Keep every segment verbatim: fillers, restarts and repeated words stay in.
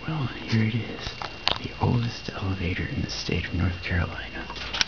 Well, here it is. The oldest elevator in the state of North Carolina.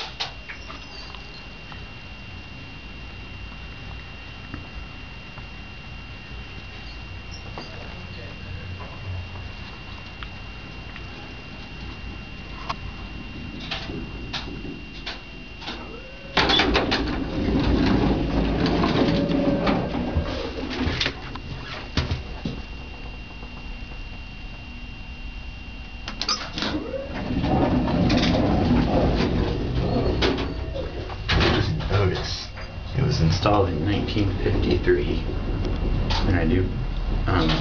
Otis. It was installed in nineteen fifty-three, and I do, um,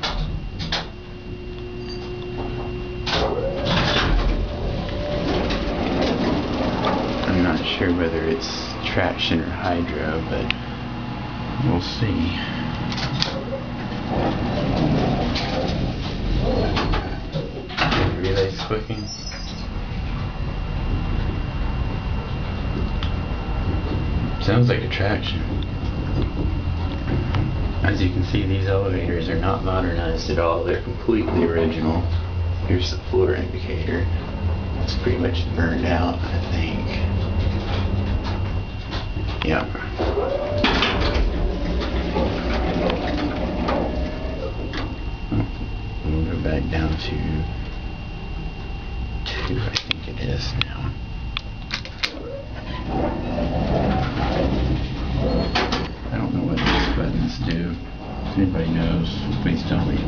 I'm not sure whether it's traction or hydro, but we'll see. Relay's clicking. Sounds like a traction. As you can see, these elevators are not modernized at all. They're completely original. Here's the floor indicator. It's pretty much burned out, I think. Yeah. We'll go back down to two, I think it is now. I don't know what these buttons do. If anybody knows, please tell me.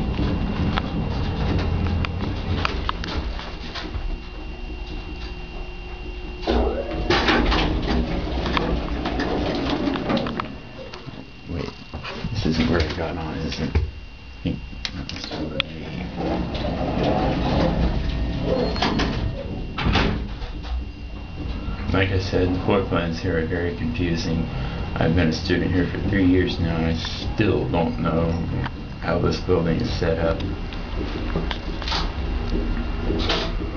Wait, this isn't where I got on, is it? I think that was the G. Like I said, the floor plans here are very confusing. I've been a student here for three years now, and I still don't know how this building is set up.